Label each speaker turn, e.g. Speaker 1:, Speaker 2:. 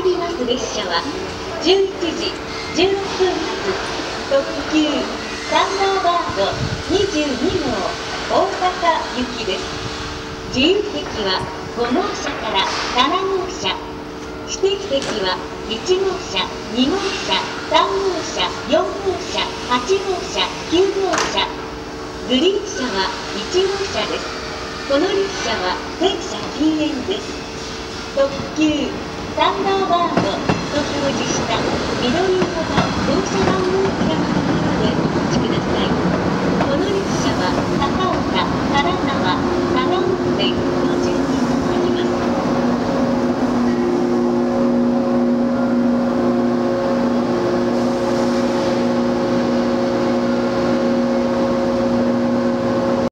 Speaker 1: 参ります列車は11時16分発特急サンダーバード22号大阪行きです。自由席は5号車から7号車、指定席は1号車、2号車、3号車、4号車、8号車、9号車。グリーン車は1号車です。この列車は全車禁煙です。特急サンダーバードと表示した緑色の乗車番号